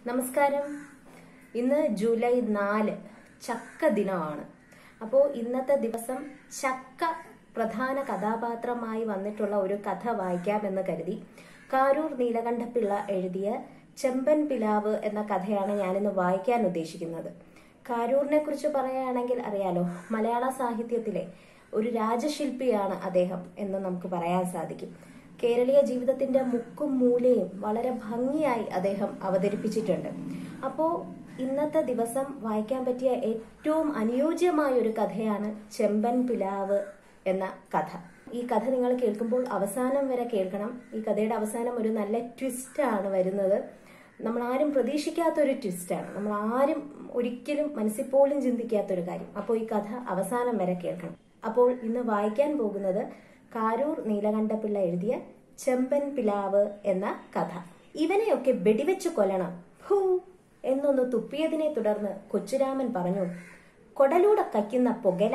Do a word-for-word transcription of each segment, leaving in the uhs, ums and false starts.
നമസ്കാരം. ഇന്ന് ജൂലൈ നാല് ചക്ക ദിനമാണ്. അപ്പോൾ ഇന്നത്തെ ദിവസം ചക്ക പ്രധാന കഥാപാത്രമായി വന്നിട്ടുള്ള ഒരു കഥ വായിക്കാമെന്ന് കരുതി കാരൂർ നീലകണ്ഠപിള്ള എഴുതിയ ചെമ്പൻ പിലാവ് എന്ന കഥയാണ് ഞാനിന്ന് വായിക്കാൻ ഉദ്ദേശിക്കുന്നത്. കാരൂരിനെ കുറിച്ച് പറയുകയാണെങ്കിൽ അറിയാലോ, മലയാള സാഹിത്യത്തിലെ ഒരു രാജശില്പിയാണ് അദ്ദേഹം എന്ന് നമുക്ക് പറയാൻ സാധിക്കും. കേരളീയ ജീവിതത്തിന്റെ മുക്കും മൂലയും വളരെ ഭംഗിയായി അദ്ദേഹം അവതരിപ്പിച്ചിട്ടുണ്ട്. അപ്പോൾ ഇന്നത്തെ ദിവസം വായിക്കാൻ പറ്റിയ ഏറ്റവും അനുയോജ്യമായ ഒരു കഥയാണ് ചെമ്പൻ പിലാവ് എന്ന കഥ. ഈ കഥ നിങ്ങൾ കേൾക്കുമ്പോൾ അവസാനം വരെ കേൾക്കണം. ഈ കഥയുടെ അവസാനം ഒരു നല്ല ട്വിസ്റ്റ് ആണ് വരുന്നത്. നമ്മൾ ആരും പ്രതീക്ഷിക്കാത്തൊരു ട്വിസ്റ്റാണ്. നമ്മൾ ആരും ഒരിക്കലും മനസ്സിൽ പോലും ചിന്തിക്കാത്തൊരു കാര്യം. അപ്പോൾ ഈ കഥ അവസാനം വരെ കേൾക്കണം. അപ്പോൾ ഇന്ന് വായിക്കാൻ പോകുന്നത് കാരൂർ നീലകണ്ഠപിള്ള എഴുതിയ ചെമ്പൻ പിലാവ് എന്ന കഥ. ഇവനെയൊക്കെ വെടിവെച്ച് കൊല്ലണം, ഹൂ എന്നൊന്ന് തുപ്പിയതിനെ തുടർന്ന് കൊച്ചുരാമൻ പറഞ്ഞു, കൊടലൂടെ കയ്ക്കുന്ന പുകല.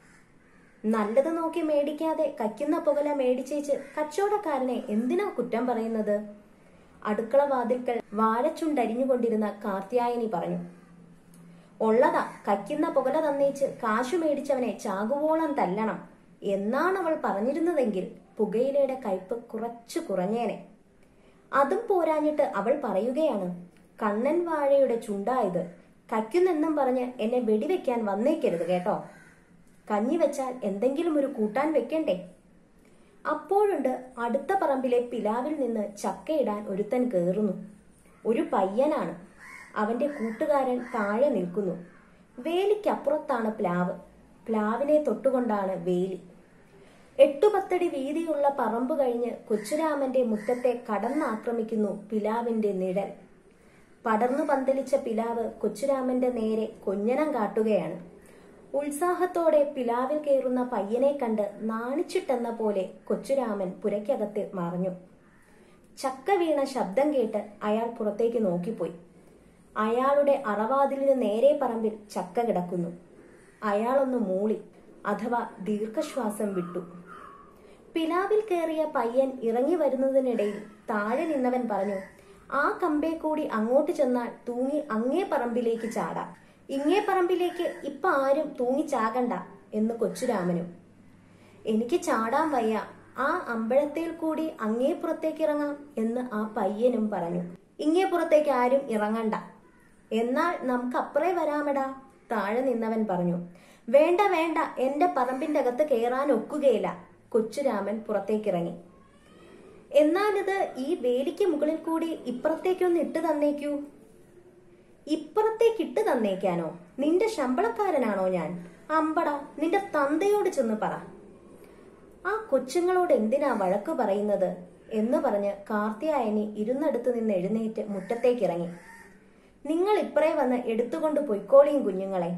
നല്ലത് നോക്കി മേടിക്കാതെ കയ്ക്കുന്ന പുകല മേടിച്ചേച്ച് കച്ചവടക്കാരനെ എന്തിനാ കുറ്റം പറയുന്നത്? അടുക്കള വാതിൽക്കൽ വാഴച്ചുണ്ടരിഞ്ഞുകൊണ്ടിരുന്ന കാർത്യായനി പറഞ്ഞു. ഉള്ളതാ, കയ്ക്കുന്ന പുകല തന്നേച്ച് കാശു മേടിച്ചവനെ ചാകുവോളം തല്ലണം എന്നാണ് അവൾ പറഞ്ഞിരുന്നതെങ്കിൽ പുകയിലയുടെ കയ്പ് കുറച്ചു കുറഞ്ഞേനെ. അതും പോരാഞ്ഞിട്ട് അവൾ പറയുകയാണ്, കണ്ണൻ വാഴയുടെ ചുണ്ടായത്, കയ്ക്കുന്നെന്നും പറഞ്ഞ് എന്നെ വെടിവെക്കാൻ വന്നേക്കരുത് കേട്ടോ. കഞ്ഞി വെച്ചാൽ എന്തെങ്കിലും ഒരു കൂട്ടാൻ വെക്കണ്ടേ? അപ്പോഴുണ്ട് അടുത്ത പറമ്പിലെ പിലാവിൽ നിന്ന് ചക്കയിടാൻ ഒരുത്തൻ കേറുന്നു. ഒരു പയ്യനാണ്. അവന്റെ കൂട്ടുകാരൻ താഴെ നിൽക്കുന്നു. വേലിക്കപ്പുറത്താണ് പ്ലാവ്. പ്ലാവിനെ തൊട്ടുകൊണ്ടാണ് വേലി. എട്ടു പത്തടി വീതിയുള്ള പറമ്പ് കഴിഞ്ഞ് കൊച്ചുരാമന്റെ മുറ്റത്തെ കടന്നാക്രമിക്കുന്നു പിലാവിന്റെ നിഴൽ. പടർന്നു പന്തലിച്ച പിലാവ് കൊച്ചുരാമന്റെ നേരെ കൊഞ്ഞനം കാട്ടുകയാണ്. ഉത്സാഹത്തോടെ പിലാവിൽ കയറുന്ന പയ്യനെ കണ്ട് നാണിച്ചിട്ടെന്ന പോലെ കൊച്ചുരാമൻ പുരയ്ക്കകത്ത് മറഞ്ഞു. ചക്ക വീണ ശബ്ദം കേട്ട് അയാൾ പുറത്തേക്ക് നോക്കിപ്പോയി. അയാളുടെ അറവാതിലിന് നേരെ പറമ്പിൽ ചക്ക കിടക്കുന്നു. അയാളൊന്ന് മൂളി, അഥവാ ദീർഘശ്വാസം വിട്ടു. പിലാവിൽ കയറിയ പയ്യൻ ഇറങ്ങി വരുന്നതിനിടയിൽ താഴെ നിന്നവൻ പറഞ്ഞു, ആ കമ്പേ കൂടി അങ്ങോട്ട് ചെന്നാൽ തൂങ്ങി അങ്ങേ പറമ്പിലേക്ക് ചാടാം. ഇങ്ങേ പറമ്പിലേക്ക് ഇപ്പൊ ആരും തൂങ്ങി ചാകണ്ട എന്ന് കൊച്ചുരാമനും. എനിക്ക് ചാടാൻ വയ്യ, ആ അമ്പഴത്തേൽ കൂടി അങ്ങേ പുറത്തേക്ക് ഇറങ്ങാം എന്ന് ആ പയ്യനും പറഞ്ഞു. ഇങ്ങേ പുറത്തേക്ക് ആരും ഇറങ്ങണ്ട, എന്നാൽ നമുക്ക് അപ്പുറേ വരാമെടാ, താഴെ നിന്നവൻ പറഞ്ഞു. വേണ്ട വേണ്ട, എന്റെ പറമ്പിന്റെ അകത്ത് കയറാൻ ഒക്കുകയില്ല. കൊച്ചുരാമൻ പുറത്തേക്കിറങ്ങി. എന്നാലിത് ഈ വേലിക്ക് മുകളിൽ കൂടി ഇപ്പുറത്തേക്കൊന്ന് ഇട്ട് തന്നേക്കൂ. ഇപ്പുറത്തേക്ക് ഇട്ട് തന്നേക്കാനോ? നിന്റെ ശമ്പളക്കാരനാണോ ഞാൻ? അമ്പടാ, നിന്റെ തന്തയോട് ചെന്ന് പറ. ആ കൊച്ചുങ്ങളോട് എന്തിനാ വഴക്ക് പറയുന്നത് എന്ന് പറഞ്ഞ് കാർത്യായനി ഇരുന്നടുത്ത് നിന്ന് എഴുന്നേറ്റ് മുറ്റത്തേക്കിറങ്ങി. നിങ്ങൾ ഇപ്പറേ വന്ന് എടുത്തുകൊണ്ട് പൊയ്ക്കോളിയും കുഞ്ഞുങ്ങളെ.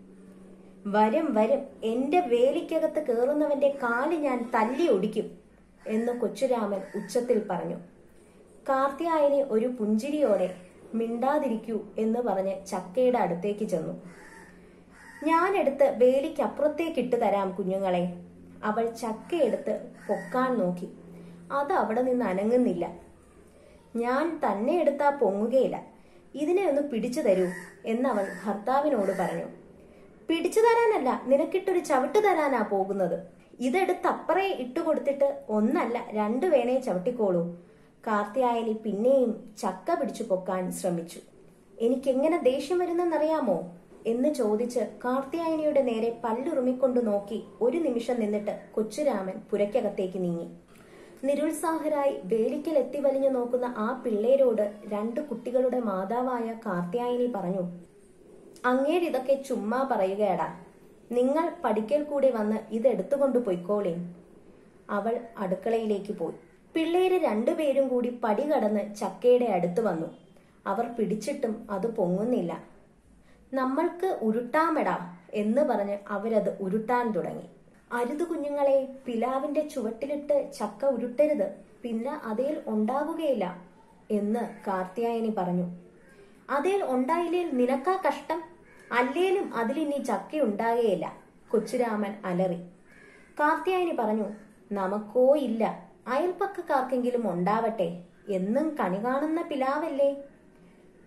വരും വരും, എന്റെ വേലിക്കകത്ത് കയറുന്നവന്റെ കാല് ഞാൻ തല്ലി ഒടിക്കും എന്ന് കൊച്ചുരാമൻ ഉച്ചത്തിൽ പറഞ്ഞു. കാർത്യായനി ഒരു പുഞ്ചിരിയോടെ മിണ്ടാതിരിക്കൂ എന്ന് പറഞ്ഞ് ചക്കയുടെ അടുത്തേക്ക് ചെന്നു. ഞാനെടുത്ത് വേലിക്കപ്പുറത്തേക്കിട്ട് തരാം കുഞ്ഞുങ്ങളെ. അവൾ ചക്കയെടുത്ത് പൊക്കാൻ നോക്കി. അത് അവിടെ നിന്ന് അനങ്ങുന്നില്ല. ഞാൻ തന്നെ എടുത്താ പൊങ്ങുകയില്ല, ഇതിനെ ഒന്ന് പിടിച്ചു തരൂ എന്നവൾ ഭർത്താവിനോട് പറഞ്ഞു. പിടിച്ചു തരാനല്ല, നിനക്കിട്ടൊരു ചവിട്ട് തരാനാ പോകുന്നത്. ഇതെടുത്ത് അപ്പറേ ഇട്ടുകൊടുത്തിട്ട് ഒന്നല്ല രണ്ടു വേണേ ചവിട്ടിക്കോളൂ. കാർത്യായനി പിന്നെയും ചക്ക പിടിച്ചു പൊക്കാൻ ശ്രമിച്ചു. എനിക്കെങ്ങനെ ദേഷ്യം വരുന്നെന്നറിയാമോ എന്ന് ചോദിച്ച് കാർത്യായനിയുടെ നേരെ പല്ലുറുമിക്കൊണ്ട് നോക്കി ഒരു നിമിഷം നിന്നിട്ട് കൊച്ചുരാമൻ പുരയ്ക്കകത്തേക്ക് നീങ്ങി. നിരുത്സാഹരായി വേലിക്കൽ എത്തി വലിഞ്ഞു നോക്കുന്ന ആ പിള്ളേരോട് രണ്ട് കുട്ടികളുടെ മാതാവായ കാർത്യായനി പറഞ്ഞു, അങ്ങേരിതൊക്കെ ചുമ്മാ പറയുകയടാ. നിങ്ങൾ പഠിക്കൽ കൂടി വന്ന് ഇതെടുത്തുകൊണ്ട് പൊയ്ക്കോളേ. അവൾ അടുക്കളയിലേക്ക് പോയി. പിള്ളേര് രണ്ടുപേരും കൂടി പടി കടന്ന് ചക്കയുടെ അടുത്ത് വന്നു. അവർ പിടിച്ചിട്ടും അത് പൊങ്ങുന്നില്ല. നമ്മൾക്ക് ഉരുട്ടാമെടാ എന്ന് പറഞ്ഞ് അവരത് ഉരുട്ടാൻ തുടങ്ങി. അരുത് കുഞ്ഞുങ്ങളെ, പിലാവിന്റെ ചുവട്ടിലിട്ട് ചക്ക ഉരുട്ടരുത്, പിന്നെ അതേൽ ഉണ്ടാകുകയില്ല എന്ന് കാർത്യായനി പറഞ്ഞു. അതേൽ ഉണ്ടായില്ലേൽ നിനക്കാ കഷ്ടം, അല്ലേലും അതിലിനി ചക്ക ഉണ്ടാകുകയില്ല. കൊച്ചുരാമൻ അലറി. കാർത്യായനി പറഞ്ഞു, നമുക്കോ ഇല്ല, അയൽപ്പക്കക്കാർക്കെങ്കിലും ഉണ്ടാവട്ടെ, എന്നും കണി കാണുന്ന പിലാവല്ലേ.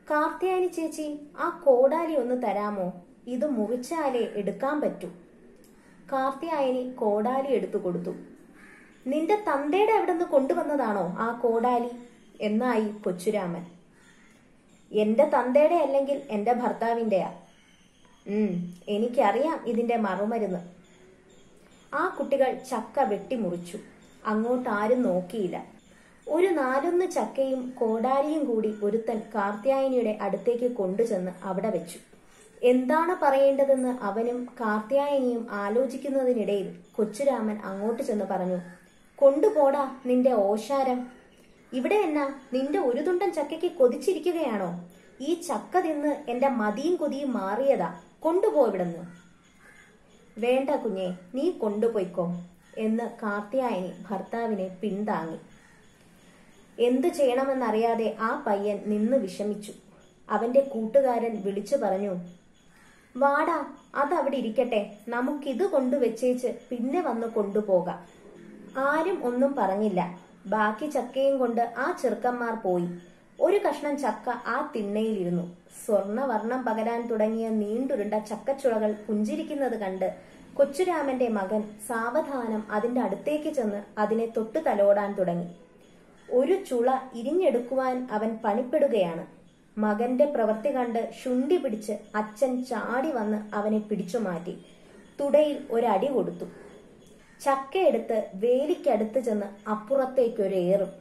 കാർത്യായനി ചേച്ചി, ആ കോടാലി ഒന്ന് തരാമോ? ഇത് മുറിച്ചാലേ എടുക്കാൻ പറ്റൂ. കാർത്യായനി കോടാലി എടുത്തു കൊടുത്തു. നിന്റെ തന്തയുടെ എവിടെ നിന്ന് കൊണ്ടുവന്നതാണോ ആ കോടാലി എന്നായി കൊച്ചുരാമൻ. എന്റെ തന്തയുടെ അല്ലെങ്കിൽ എന്റെ ഭർത്താവിന്റെയാ. ഉം എനിക്കറിയാം ഇതിന്റെ മറുമരുന്ന്. ആ കുട്ടികൾ ചക്ക വെട്ടിമുറിച്ചു. അങ്ങോട്ട് ആരും നോക്കിയില്ല. ഒരു നാലൊന്ന് ചക്കയും കോടാലിയും കൂടി ഒരുത്തൻ കാർത്യായനിയുടെ അടുത്തേക്ക് കൊണ്ടുചെന്ന് അവിടെ വെച്ചു. എന്താണ് പറയേണ്ടതെന്ന് അവനും കാർത്യായനിയും ആലോചിക്കുന്നതിനിടയിൽ കൊച്ചുരാമൻ അങ്ങോട്ട് ചെന്ന് പറഞ്ഞു, കൊണ്ടുപോടാ നിന്റെ ഓശാരം. ഇവിടെ എന്നാ നിന്റെ ഒരു തുണ്ടൻ ചക്കയ്ക്ക് കൊതിച്ചിരിക്കുകയാണോ? ഈ ചക്ക തിന്ന് എന്റെ മതിയും കൊതിയും മാറിയതാ. കൊണ്ടുപോ ഇവിടുന്ന്. വേണ്ട കുഞ്ഞെ, നീ കൊണ്ടുപോയിക്കോ എന്ന് കാർത്യായനി ഭർത്താവിനെ പിന്താങ്ങി. എന്തു ചെയ്യണമെന്നറിയാതെ ആ പയ്യൻ നിന്ന് വിഷമിച്ചു. അവന്റെ കൂട്ടുകാരൻ വിളിച്ചു പറഞ്ഞു, വാടാ, അതവിടെ ഇരിക്കട്ടെ, നമുക്കിത് കൊണ്ടുവച്ചേച്ച് പിന്നെ വന്ന് കൊണ്ടുപോകാം. ആരും ഒന്നും പറഞ്ഞില്ല. ബാക്കി ചക്കയും കൊണ്ട് ആ ചെറുക്കന്മാർ പോയി. ഒരു കഷ്ണം ചക്ക ആ തിണ്ണയിലിരുന്നു. സ്വർണവർണ്ണം പകരാൻ തുടങ്ങിയ നീണ്ടുരുണ്ട ചക്കച്ചുളകൾ പുഞ്ചിരിക്കുന്നത് കണ്ട് കൊച്ചുരാമന്റെ മകൻ സാവധാനം അതിന്റെ അടുത്തേക്ക് ചെന്ന് അതിനെ തൊട്ടു തലോടാൻ തുടങ്ങി. ഒരു ചുള ഇരിഞ്ഞെടുക്കുവാൻ അവൻ പണിപ്പെടുകയാണ്. മകന്റെ പ്രവൃത്തി കണ്ട് ശുണ്ഠി പിടിച്ച് അച്ഛൻ ചാടി വന്ന് അവനെ പിടിച്ചു മാറ്റി തുടയിൽ ഒരടി കൊടുത്തു. ചക്കയെടുത്ത് വേലിക്കടുത്ത് ചെന്ന് അപ്പുറത്തേക്കൊരേറും.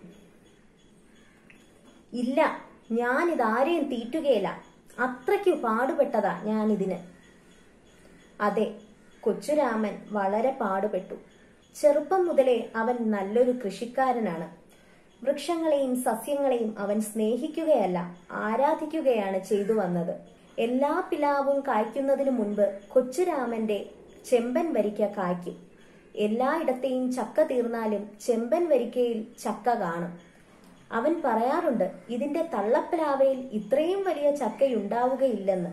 ഇല്ല, ഞാനിതാരെയും തീറ്റുകയില്ല. അത്രയ്ക്കു പാടുപെട്ടതാ ഞാനിതിന്. അതെ, കൊച്ചുരാമൻ വളരെ പാടുപെട്ടു. ചെറുപ്പം മുതലേ അവൻ നല്ലൊരു കൃഷിക്കാരനാണ്. വൃക്ഷങ്ങളെയും സസ്യങ്ങളെയും അവൻ സ്നേഹിക്കുകയല്ല, ആരാധിക്കുകയാണ് ചെയ്തു വന്നത്. എല്ലാ പിലാവും കായ്ക്കുന്നതിനു മുൻപ് കൊച്ചുരാമന്റെ ചെമ്പൻ വരിക്ക കായ്ക്കും. എല്ലായിടത്തെയും ചക്ക തീർന്നാലും ചെമ്പൻ വരിക്കയിൽ ചക്ക കാണും. അവൻ പറയാറുണ്ട്, ഇതിന്റെ തള്ളപ്ലാവയിൽ ഇത്രയും വലിയ ചക്കയുണ്ടാവുകയില്ലെന്ന്.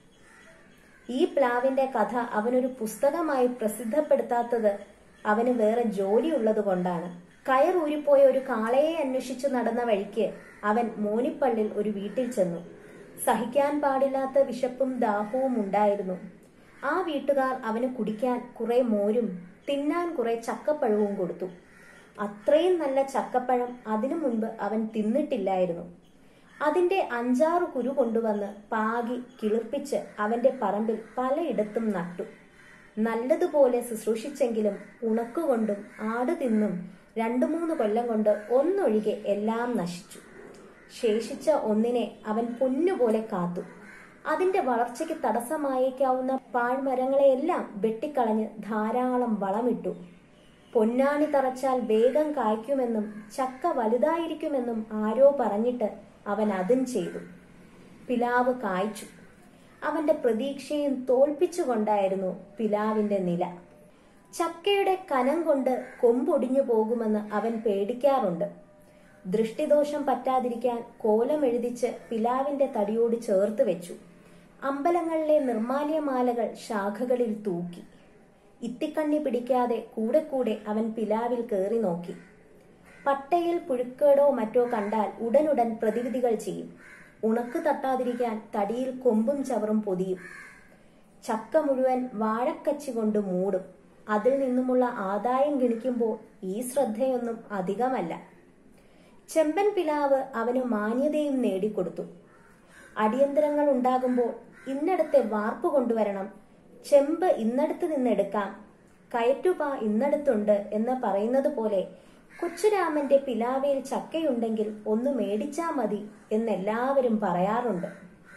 ഈ പ്ലാവിന്റെ കഥ അവനൊരു പുസ്തകമായി പ്രസിദ്ധപ്പെടുത്താത്തത് അവന് വേറെ ജോലിയുള്ളത് കൊണ്ടാണ്. കയറൂരിപ്പോയ ഒരു കാളയെ അന്വേഷിച്ചു നടന്ന വഴിക്ക് അവൻ മോനിപ്പള്ളിൽ ഒരു വീട്ടിൽ ചെന്നു. സഹിക്കാൻ പാടില്ലാത്ത വിശപ്പും ദാഹവും ഉണ്ടായിരുന്നു. ആ വീട്ടുകാർ അവന് കുടിക്കാൻ കുറെ മോരും തിന്നാൻ കുറെ ചക്കപ്പഴവും കൊടുത്തു. അത്രയും നല്ല ചക്കപ്പഴം അതിനു മുൻപ് അവൻ തിന്നിട്ടില്ലായിരുന്നു. അതിന്റെ അഞ്ചാറ് കുരു കൊണ്ടുവന്ന് പാകി കിളിർപ്പിച്ച് അവന്റെ പറമ്പിൽ പലയിടത്തും നട്ടു. നല്ലതുപോലെ ശുശ്രൂഷിച്ചെങ്കിലും ഉണക്കുകൊണ്ടും ആട് തിന്നും രണ്ടു മൂന്ന് കൊല്ലം കൊണ്ട് ഒന്നൊഴികെ എല്ലാം നശിച്ചു. ശേഷിച്ച ഒന്നിനെ അവൻ പൊന്നുപോലെ കാത്തു. അതിന്റെ വളർച്ചയ്ക്ക് തടസ്സമായേക്കാവുന്ന പാഴ്മരങ്ങളെയെല്ലാം വെട്ടിക്കളഞ്ഞ് ധാരാളം വളമിട്ടു. പൊന്നാണി തറച്ചാൽ വേഗം കായ്ക്കുമെന്നും ചക്ക വലുതായിരിക്കുമെന്നും ആരോ പറഞ്ഞിട്ട് അവൻ അതും ചെയ്തു. പിലാവ് കായ്ച്ചു. അവന്റെ പ്രതീക്ഷയും തോൽപ്പിച്ചുകൊണ്ടായിരുന്നു പിലാവിന്റെ നില. ചക്കയുടെ കനം കൊണ്ട് കൊമ്പൊടിഞ്ഞു പോകുമെന്ന് അവൻ പേടിക്കാറുണ്ട്. ദൃഷ്ടിദോഷം പറ്റാതിരിക്കാൻ കോലം എഴുതിച്ച് പിലാവിന്റെ തടിയോട് ചേർത്ത് വെച്ചു. അമ്പലങ്ങളിലെ നിർമാല്യമാലകൾ ശാഖകളിൽ തൂക്കി. ഇത്തിക്കണ്ണി പിടിക്കാതെ കൂടെ കൂടെ അവൻ പിലാവിൽ കയറി നോക്കി. പട്ടയിൽ പുഴുക്കേടോ മറ്റോ കണ്ടാൽ ഉടനുടൻ പ്രതിവിധികൾ ചെയ്യും. ഉണക്ക് തട്ടാതിരിക്കാൻ തടിയിൽ കൊമ്പും ചവറും പൊതിയും. ചക്ക മുഴുവൻ വാഴക്കച്ചി കൊണ്ട് മൂടും. അതിൽ നിന്നുമുള്ള ആദായം ഗണിക്കുമ്പോൾ ഈ ശ്രദ്ധയൊന്നും അധികമല്ല. ചെമ്പൻ പിലാവ് അവന് മാന്യതയും നേടിക്കൊടുത്തു. അടിയന്തരങ്ങൾ ഉണ്ടാകുമ്പോൾ ഇന്നടത്തെ വാർപ്പ് കൊണ്ടുവരണം, ചെമ്പ് ഇന്നടത്ത് നിന്നെടുക്കാം, കയറ്റുപാ ഇന്നടത്തുണ്ട് എന്ന് പറയുന്നത് പോലെ കൊച്ചുരാമന്റെ പിലാവയിൽ ചക്കയുണ്ടെങ്കിൽ ഒന്ന് മേടിച്ചാ മതി എന്നെല്ലാവരും പറയാറുണ്ട്.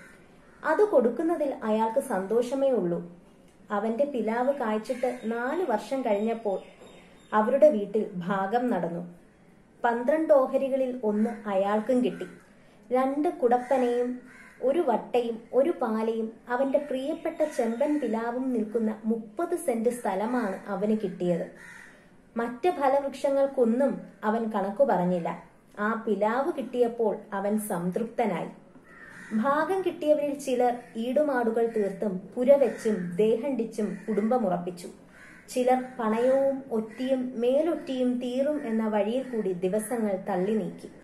അത് കൊടുക്കുന്നതിൽ അയാൾക്ക് സന്തോഷമേ ഉള്ളൂ. അവന്റെ പിലാവ് കായ്ച്ചിട്ട് നാല് വർഷം കഴിഞ്ഞപ്പോൾ അവരുടെ വീട്ടിൽ ഭാഗം നടന്നു. പന്ത്രണ്ട് ഓഹരികളിൽ ഒന്ന് അയാൾക്കും കിട്ടി. രണ്ട് കുടപ്പനയും ഒരു വട്ടയും ഒരു പാലയും അവന്റെ പ്രിയപ്പെട്ട ചെമ്പൻ പിലാവും നിൽക്കുന്ന മുപ്പത് സെന്റ് സ്ഥലമാണ് അവന് കിട്ടിയത്. മറ്റ് ഫലവൃക്ഷങ്ങൾക്കൊന്നും അവൻ കണക്കു പറഞ്ഞില്ല. ആ പിലാവ് കിട്ടിയപ്പോൾ അവൻ സംതൃപ്തനായി. ഭാഗം കിട്ടിയവരിൽ ചിലർ ഈടുമാടുകൾ തീർത്തും പുരവെച്ചും ദേഹണ്ടിച്ചും കുടുംബമുറപ്പിച്ചു. ചിലർ പണയവും ഒറ്റിയും മേലൊറ്റിയും തീറും എന്ന വഴിയിൽ കൂടി ദിവസങ്ങൾ തള്ളി നീക്കി.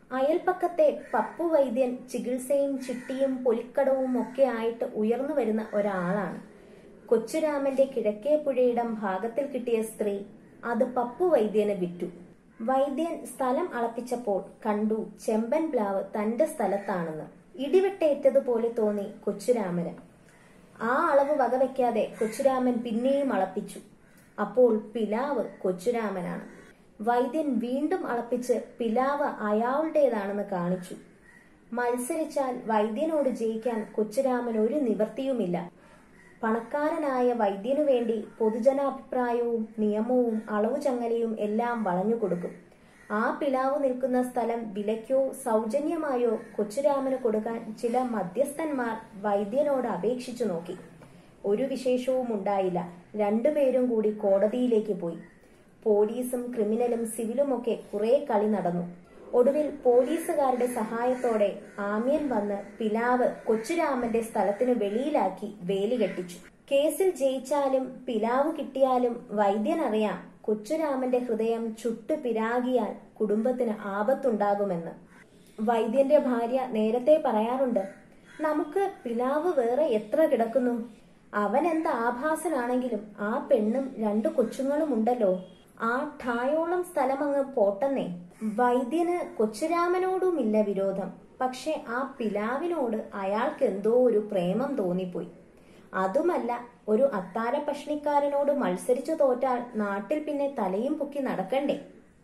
അയൽപ്പക്കത്തെ പപ്പു വൈദ്യൻ ചികിത്സയും ചിട്ടിയും പൊലിക്കടവും ഒക്കെ ആയിട്ട് ഉയർന്നു വരുന്ന ഒരാളാണ്. കൊച്ചുരാമന്റെ കിഴക്കേ പുഴയിടം ഭാഗത്തിൽ കിട്ടിയ സ്ത്രീ അത് പപ്പു വൈദ്യന് വിറ്റു. വൈദ്യൻ സ്ഥലം അളപ്പിച്ചപ്പോൾ കണ്ടു ചെമ്പൻ പ്ലാവ് തന്റെ സ്ഥലത്താണെന്ന്. ഇടിവെട്ടേറ്റതുപോലെ തോന്നി കൊച്ചുരാമന്. ആ അളവ് വകവെക്കാതെ കൊച്ചുരാമൻ പിന്നെയും അളപ്പിച്ചു. അപ്പോൾ പിലാവ് കൊച്ചുരാമനാണ്. വൈദ്യൻ വീണ്ടും അളപ്പിച്ച് പിലാവ് അയാളുടേതാണെന്ന് കാണിച്ചു. മത്സരിച്ചാൽ വൈദ്യനോട് ജയിക്കാൻ കൊച്ചുരാമൻ ഒരു നിവൃത്തിയുമില്ല. പണക്കാരനായ വൈദ്യനു വേണ്ടി പൊതുജനാഭിപ്രായവും നിയമവും അളവുചങ്ങലയും എല്ലാം വളഞ്ഞുകൊടുക്കും. ആ പിലാവ് നിൽക്കുന്ന സ്ഥലം വിലയ്ക്കോ സൗജന്യമായോ കൊച്ചുരാമന് കൊടുക്കാൻ ചില മധ്യസ്ഥന്മാർ വൈദ്യനോട് അപേക്ഷിച്ചു നോക്കി. ഒരു വിശേഷവും ഉണ്ടായില്ല. രണ്ടുപേരും കൂടി കോടതിയിലേക്ക് പോയി. പോലീസും ക്രിമിനലും സിവിലുമൊക്കെ കുറെ കളി നടന്നു. ഒടുവിൽ പോലീസുകാരുടെ സഹായത്തോടെ ആമ്യൻ വന്ന് പിലാവ് കൊച്ചുരാമന്റെ സ്ഥലത്തിന് വെളിയിലാക്കി വേലി കെട്ടിച്ചു. കേസിൽ ജയിച്ചാലും പിലാവ് കിട്ടിയാലും വൈദ്യനറിയാം കൊച്ചുരാമന്റെ ഹൃദയം ചുട്ടു പിരാകിയാൽ കുടുംബത്തിന് ആപത്തുണ്ടാകുമെന്ന്. വൈദ്യന്റെ ഭാര്യ നേരത്തെ പറയാറുണ്ട്, നമുക്ക് പിലാവ് വേറെ എത്ര കിടക്കുന്നു, അവൻ എന്ത് ആഭാസനാണെങ്കിലും ആ പെണ്ണും രണ്ടു കൊച്ചുങ്ങളും ഉണ്ടല്ലോ, ആ ഠായോളം സ്ഥലമങ്ങ് പോട്ടെന്നേ. വൈദ്യന് കൊച്ചുരാമനോടുമില്ല വിരോധം. പക്ഷെ ആ പിലാവിനോട് അയാൾക്ക് എന്തോ ഒരു പ്രേമം തോന്നിപ്പോയി. അതുമല്ല, ഒരു അത്താര പഷ്ണിക്കാരനോട് മത്സരിച്ചു തോറ്റാൽ നാട്ടിൽ പിന്നെ തലയും പൊക്കി നടക്കണ്ടേ.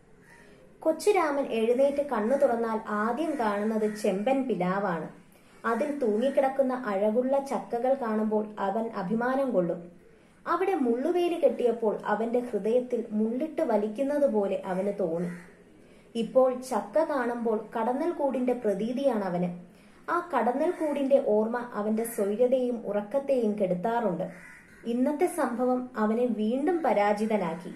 കൊച്ചുരാമൻ എഴുന്നേറ്റ് കണ്ണു തുറന്നാൽ ആദ്യം കാണുന്നത് ചെമ്പൻ പിലാവാണ്. അതിൽ തൂങ്ങിക്കിടക്കുന്ന അഴകുള്ള ചക്കകൾ കാണുമ്പോൾ അവൻ അഭിമാനം കൊള്ളും. അവിടെ മുള്ളുവേലി കെട്ടിയപ്പോൾ അവന്റെ ഹൃദയത്തിൽ മുള്ളിട്ട് വലിക്കുന്നത് പോലെ അവന് തോന്നി. ഇപ്പോൾ ചക്ക കാണുമ്പോൾ കടന്നൽ കൂടിന്റെ പ്രതീതിയാണ് അവന്. ആ കടന്നൽ കൂടിന്റെ ഓർമ്മ അവന്റെ സ്വൈര്യതയും ഉറക്കത്തെയും കെടുത്താറുണ്ട്. ഇന്നത്തെ സംഭവം അവനെ വീണ്ടും പരാജിതനാക്കി.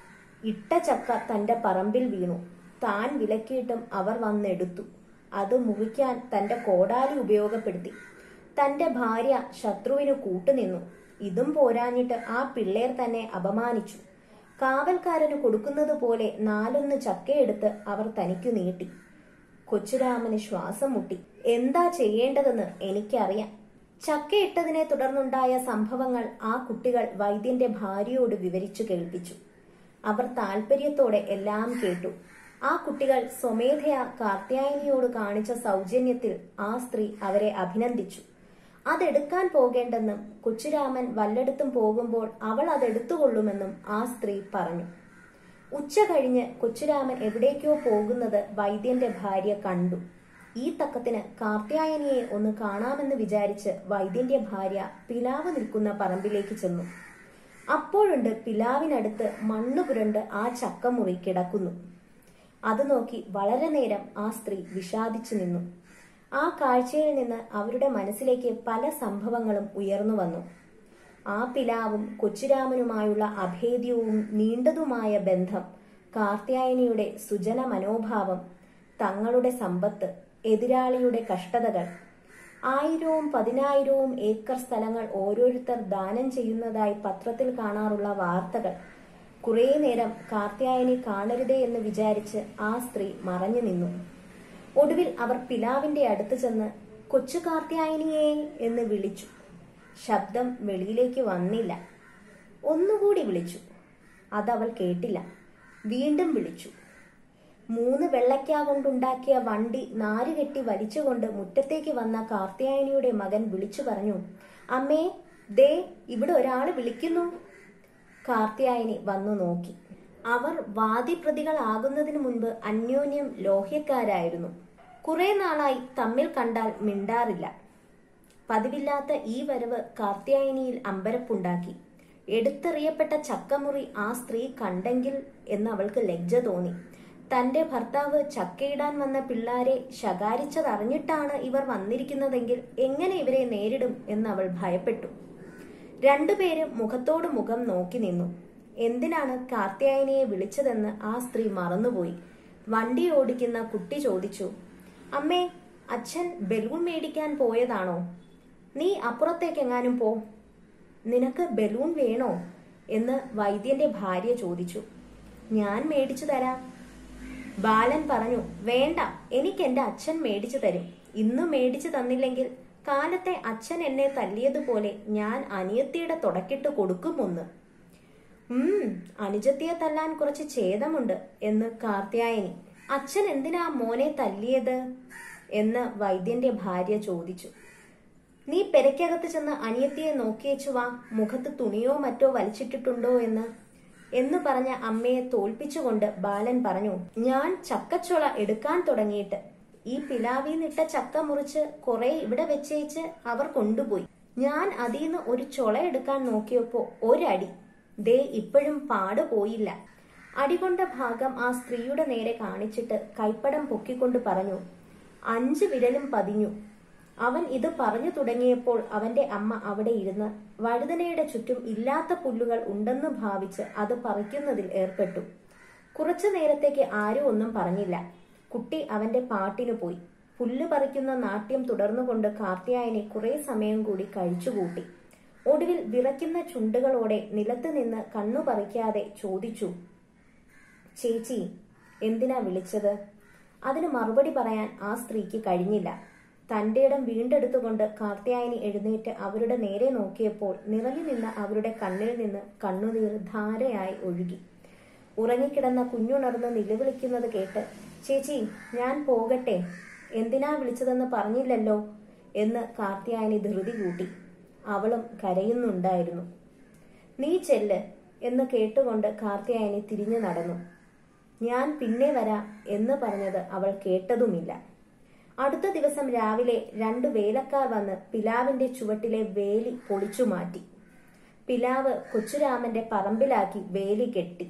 ഇട്ട ചക്ക തന്റെ പറമ്പിൽ വീണു. താൻ വിലക്കിയിട്ടും അവർ വന്നെടുത്തു. അത് മുറിക്കാൻ തന്റെ കോടാലി ഉപയോഗപ്പെടുത്തി. തന്റെ ഭാര്യ ശത്രുവിന് കൂട്ടുനിന്നു. ഇതും പോരാഞ്ഞിട്ട് ആ പിള്ളേർ തന്നെ അപമാനിച്ചു. കാവൽക്കാരന് കൊടുക്കുന്നത് പോലെ നാലൊന്ന് ചക്കയെടുത്ത് അവർ തനിക്കു നീട്ടി. കൊച്ചുരാമന് ശ്വാസം മുട്ടി. എന്താ ചെയ്യേണ്ടതെന്ന് എനിക്കറിയാം. ചക്കയിട്ടതിനെ തുടർന്നുണ്ടായ സംഭവങ്ങൾ ആ കുട്ടികൾ വൈദ്യന്റെ ഭാര്യയോട് വിവരിച്ചു കേൾപ്പിച്ചു. അവർ താല്പര്യത്തോടെ എല്ലാം കേട്ടു. ആ കുട്ടികൾ സ്വമേധയാ കാർത്യായനിയോട് കാണിച്ച സൗജന്യത്തിൽ ആ സ്ത്രീ അവരെ അഭിനന്ദിച്ചു. അതെടുക്കാൻ പോകേണ്ടെന്നും കൊച്ചുരാമൻ വല്ലയിടത്തും പോകുമ്പോൾ അവൾ അതെടുത്തുകൊള്ളുമെന്നും ആ സ്ത്രീ പറഞ്ഞു. ഉച്ച കഴിഞ്ഞ് കൊച്ചുരാമൻ എവിടേക്കോ പോകുന്നത് വൈദ്യന്റെ ഭാര്യ കണ്ടു. ഈ തക്കത്തിന് കാർത്യായനിയെ ഒന്ന് കാണാമെന്ന് വിചാരിച്ച് വൈദ്യന്റെ ഭാര്യ പിലാവ് നിൽക്കുന്ന പറമ്പിലേക്ക് ചെന്നു. അപ്പോഴുണ്ട് പിലാവിനടുത്ത് മണ്ണു പുരണ്ട് ആ ചക്കമുറി കിടക്കുന്നു. അത് നോക്കി വളരെ നേരം ആ സ്ത്രീ വിഷാദിച്ചു നിന്നു. ആ കാഴ്ചയിൽ നിന്ന് അവരുടെ മനസ്സിലേക്ക് പല സംഭവങ്ങളും ഉയർന്നു വന്നു. ആ പിലാവും കൊച്ചുരാമനുമായുള്ള അഭേദ്യവും നീണ്ടതുമായ ബന്ധം, കാർത്യായനിയുടെ സുജന മനോഭാവം, തങ്ങളുടെ സമ്പത്ത്, എതിരാളിയുടെ കഷ്ടതകൾ, ആയിരവും പതിനായിരവും ഏക്കർ സ്ഥലങ്ങൾ ഓരോരുത്തർ ദാനം ചെയ്യുന്നതായി പത്രത്തിൽ കാണാറുള്ള വാർത്തകൾ. കുറെ നേരം കാർത്യായനി കാണരുതേ എന്ന് വിചാരിച്ച് ആ സ്ത്രീ മറഞ്ഞു നിന്നു. ഒടുവിൽ അവർ പിലാവിന്റെ അടുത്ത് ചെന്ന് കൊച്ചു കാർത്യായനിയേ എന്ന് വിളിച്ചു. ശബ്ദം വെളിയിലേക്ക് വന്നില്ല. ഒന്നുകൂടി വിളിച്ചു. അതവൾ കേട്ടില്ല. വീണ്ടും വിളിച്ചു. മൂന്ന് വെള്ളയ്ക്ക കൊണ്ടുണ്ടാക്കിയ വണ്ടി നാരുകെട്ടി വലിച്ചുകൊണ്ട് മുറ്റത്തേക്ക് വന്ന കാർത്യായനിയുടെ മകൻ വിളിച്ചു പറഞ്ഞു, അമ്മേ, ദേ ഇവിടെ ഒരാള് വിളിക്കുന്നു. കാർത്യായനി വന്നു നോക്കി. അവർ വാദിപ്രതികളാകുന്നതിനു മുൻപ് അന്യോന്യം ലോഹ്യക്കാരായിരുന്നു. കുറെ നാളായി തമ്മിൽ കണ്ടാൽ മിണ്ടാറില്ല. പതിവില്ലാത്ത ഈ വരവ് കാർത്യായനിയിൽ അമ്പരപ്പുണ്ടാക്കി. എടുത്തെറിയപ്പെട്ട ചക്കമുറി ആ സ്ത്രീ കണ്ടെങ്കിൽ എന്ന് അവൾക്ക് ലജ്ജ തോന്നി. തന്റെ ഭർത്താവ് ചക്കയിടാൻ വന്ന പിള്ളാരെ ശകാരിച്ചതറിഞ്ഞിട്ടാണ് ഇവർ വന്നിരിക്കുന്നതെങ്കിൽ എങ്ങനെ ഇവരെ നേരിടും എന്ന് അവൾ ഭയപ്പെട്ടു. രണ്ടുപേരും മുഖത്തോട് മുഖം നോക്കി നിന്നു. എന്തിനാണ് കാർത്യായനിയെ വിളിച്ചതെന്ന് ആ സ്ത്രീ മറന്നുപോയി. വണ്ടി ഓടിക്കുന്ന കുട്ടി ചോദിച്ചു, അമ്മേ, അച്ഛൻ ബലൂൺ മേടിക്കാൻ പോയതാണോ? നീ അപ്പുറത്തേക്കെങ്ങാനും പോ. നിനക്ക് ബലൂൺ വേണോ എന്ന് വൈദ്യന്റെ ഭാര്യ ചോദിച്ചു. ഞാൻ മേടിച്ചു തരാം. ബാലൻ പറഞ്ഞു, വേണ്ട, എനിക്ക് എന്റെ അച്ഛൻ മേടിച്ചു തരും. ഇന്ന് മേടിച്ചു തന്നില്ലെങ്കിൽ കാലത്തെ അച്ഛൻ എന്നെ തല്ലിയതുപോലെ ഞാൻ അനിയത്തിയുടെ തുടക്കിട്ട് കൊടുക്കുമൊന്ന്. ഉം അനുജത്തിയെ തല്ലാൻ കുറച്ച് ഛേദമുണ്ട് എന്ന് കാർത്യായനി. അച്ഛൻ എന്തിനാ മോനെ തല്ലിയത് എന്ന് വൈദ്യന്റെ ഭാര്യ ചോദിച്ചു. നീ പെരയ്ക്കകത്ത് ചെന്ന് അനിയത്തിയെ നോക്കിയേച്ചു വാ, മുഖത്ത് തുണിയോ മറ്റോ വലിച്ചിട്ടിട്ടുണ്ടോ എന്ന് എന്ന് പറഞ്ഞ അമ്മയെ തോൽപ്പിച്ചുകൊണ്ട് ബാലൻ പറഞ്ഞു, ഞാൻ ചക്കച്ചുള എടുക്കാൻ തുടങ്ങിയിട്ട് ഈ പിലാവിന്നിട്ട ചക്ക മുറിച്ച് കുറെ ഇവിടെ വെച്ചേച്ച് അവർ കൊണ്ടുപോയി. ഞാൻ അതിന്ന് ഒരു ചുള എടുക്കാൻ നോക്കിയപ്പോ ഒരടി, ദേ ഇപ്പോഴും പാട് പോയില്ല. അടികൊണ്ട ഭാഗം ആ സ്ത്രീയുടെ നേരെ കാണിച്ചിട്ട് കൈപ്പടം പൊക്കിക്കൊണ്ട് പറഞ്ഞു, അഞ്ച് വിരലും പതിഞ്ഞു. അവൻ ഇത് പറഞ്ഞു തുടങ്ങിയപ്പോൾ അവന്റെ അമ്മ അവിടെ ഇരുന്ന് വഴുതനയുടെ ചുറ്റും ഇല്ലാത്ത പുല്ലുകൾ ഉണ്ടെന്ന് ഭാവിച്ച് അത് പറിക്കുന്നതിൽ ഏർപ്പെട്ടു. കുറച്ചു നേരത്തേക്ക് ആരും ഒന്നും പറഞ്ഞില്ല. കുട്ടി അവന്റെ പാട്ടിനു പോയി. പുല്ല് പറിക്കുന്ന നാട്യം തുടർന്നുകൊണ്ട് കാർത്യായനി കുറെ സമയം കൂടി കഴിച്ചുകൂട്ടി. ഒടുവിൽ വിറയ്ക്കുന്ന ചുണ്ടുകളോടെ നിലത്ത് നിന്ന് കണ്ണു പറിക്കാതെ ചോദിച്ചു, ചേച്ചി എന്തിനാ വിളിച്ചത്? അതിന് മറുപടി പറയാൻ ആ സ്ത്രീക്ക് കഴിഞ്ഞില്ല. തന്റെ ഇടം വീണ്ടെടുത്തുകൊണ്ട് കാർത്യായനി എഴുന്നേറ്റ് അവരുടെ നേരെ നോക്കിയപ്പോൾ നിറഞ്ഞു നിന്ന അവരുടെ കണ്ണിൽ നിന്ന് കണ്ണുനീർ ധാരയായി ഒഴുകി. ഉറങ്ങിക്കിടന്ന കുഞ്ഞുണർന്ന് നിലവിളിക്കുന്നത് കേട്ട്, ചേച്ചി ഞാൻ പോകട്ടെ, എന്തിനാ വിളിച്ചതെന്ന് പറഞ്ഞില്ലല്ലോ എന്ന് കാർത്യായനി ധൃതി കൂട്ടി. അവളും കരയുന്നുണ്ടായിരുന്നു. നീ ചെല്ല് എന്ന് കേട്ടുകൊണ്ട് കാർത്യായനി തിരിഞ്ഞു നടന്നു. ഞാൻ പിന്നെ വരാം എന്ന് പറഞ്ഞത് അവൾ കേട്ടതുമില്ല. അടുത്ത ദിവസം രാവിലെ രണ്ടു വേലക്കാർ വന്ന് പിലാവിന്റെ ചുവട്ടിലെ വേലി പൊളിച്ചു മാറ്റി. പിലാവ് കൊച്ചുരാമന്റെ പറമ്പിലാക്കി വേലി കെട്ടി.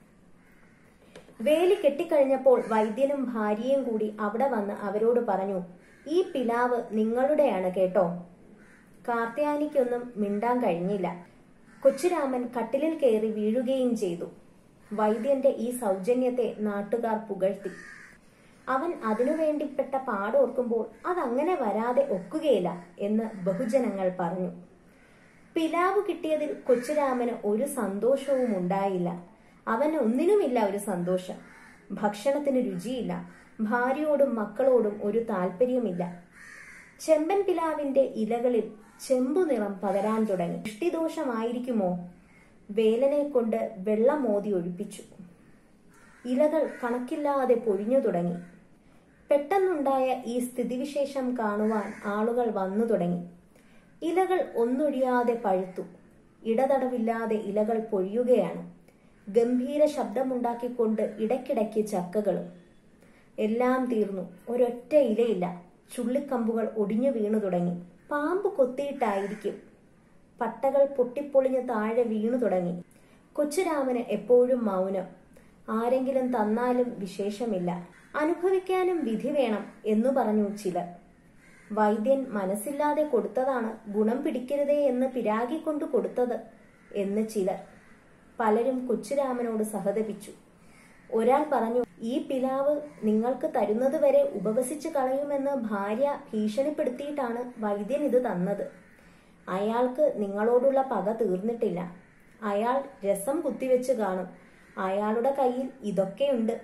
വേലി കെട്ടിക്കഴിഞ്ഞപ്പോൾ വൈദ്യനും ഭാര്യയും കൂടി അവിടെ വന്ന് അവരോട് പറഞ്ഞു, ഈ പിലാവ് നിങ്ങളുടെയാണ് കേട്ടോ. കാർത്യായനിക്കൊന്നും മിണ്ടാൻ കഴിഞ്ഞില്ല. കൊച്ചുരാമൻ കട്ടിലിൽ കയറി വീഴുകയും ചെയ്തു. വൈദ്യന്റെ ഈ സൗജന്യത്തെ നാട്ടുകാർ പുകഴ്ത്തി. അവൻ അതിനുവേണ്ടിപ്പെട്ട പാടോർക്കുമ്പോൾ അതങ്ങനെ വരാതെ ഒക്കുകയില്ല എന്ന് ബഹുജനങ്ങൾ പറഞ്ഞു. പിലാവ് കിട്ടിയതിൽ കൊച്ചുരാമന് ഒരു സന്തോഷവും ഉണ്ടായില്ല. അവന് ഒന്നിനുമില്ല ഒരു സന്തോഷം. ഭക്ഷണത്തിന് രുചിയില്ല. ഭാര്യയോടും മക്കളോടും ഒരു താല്പര്യമില്ല. ചെമ്പൻ പിലാവിന്റെ ഇലകളിൽ ചെമ്പു നിറം പകരാൻ തുടങ്ങി. ദൃഷ്ടിദോഷമായിരിക്കുമോ? വേലനെ കൊണ്ട് വെള്ളം മോതി ഒഴിപ്പിച്ചു. ഇലകൾ കണക്കില്ലാതെ പൊഴിഞ്ഞു തുടങ്ങി. പെട്ടെന്നുണ്ടായ ഈ സ്ഥിതിവിശേഷം കാണുവാൻ ആളുകൾ വന്നു തുടങ്ങി. ഇലകൾ ഒന്നൊഴിയാതെ പഴുത്തു. ഇടതടവില്ലാതെ ഇലകൾ പൊഴിയുകയാണ്. ഗംഭീര ശബ്ദമുണ്ടാക്കിക്കൊണ്ട് ഇടയ്ക്കിടയ്ക്ക് ചക്കകളും. എല്ലാം തീർന്നു. ഒരൊറ്റ ഇലയില്ല. ചുള്ളിക്കമ്പുകൾ ഒടിഞ്ഞു വീണു തുടങ്ങി. പാമ്പ് കൊത്തിയിട്ടായിരിക്കും. പട്ടകൾ പൊട്ടിപ്പൊളിഞ്ഞ് താഴെ വീണു തുടങ്ങി. കൊച്ചുരാമന് എപ്പോഴും മൗനം. ആരെങ്കിലും തന്നാലും വിശേഷമില്ല. അനുഭവിക്കാനും വിധി വേണം എന്നു പറഞ്ഞു ചിലർ. വൈദ്യൻ മനസ്സില്ലാതെ കൊടുത്തതാണ്, ഗുണം പിടിക്കരുതേ എന്ന് പിരാഗിക്കൊണ്ട് കൊടുത്തത് എന്ന് ചിലർ. പലരും കൊച്ചുരാമനോട് സഹതപിച്ചു. ഒരാൾ പറഞ്ഞു, ഈ പിലാവ് നിങ്ങൾക്ക് തരുന്നത് വരെ ഉപവസിച്ചു കളയുമെന്ന് ഭാര്യ ഭീഷണിപ്പെടുത്തിയിട്ടാണ് വൈദ്യൻ ഇത് തന്നത്. അയാൾക്ക് നിങ്ങളോടുള്ള പക തീർന്നിട്ടില്ല. അയാൾ രസം കുത്തിവെച്ച് കാണും. അയാളുടെ കയ്യിൽ ഇതൊക്കെയുണ്ട്.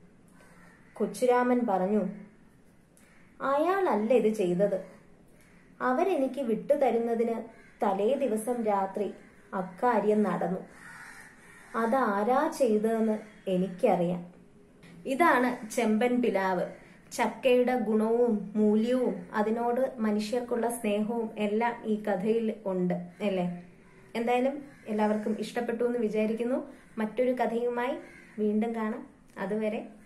കൊച്ചുരാമൻ പറഞ്ഞു, അയാളല്ല ഇത് ചെയ്തത്. അവരെനിക്ക് വിട്ടുതരുന്നതിന് തലേ ദിവസം രാത്രി അക്കാര്യം നടന്നു. അതാരാ ചെയ്തതെന്ന് എനിക്കറിയാം. ഇതാണ് ചെമ്പൻ പിലാവ്. ചക്കയുടെ ഗുണവും മൂല്യവും അതിനോട് മനുഷ്യർക്കുള്ള സ്നേഹവും എല്ലാം ഈ കഥയിൽ ഉണ്ട് അല്ലേ? എന്തായാലും എല്ലാവർക്കും ഇഷ്ടപ്പെട്ടു എന്ന് വിചാരിക്കുന്നു. മറ്റൊരു കഥയുമായി വീണ്ടും കാണാം. അതുവരെ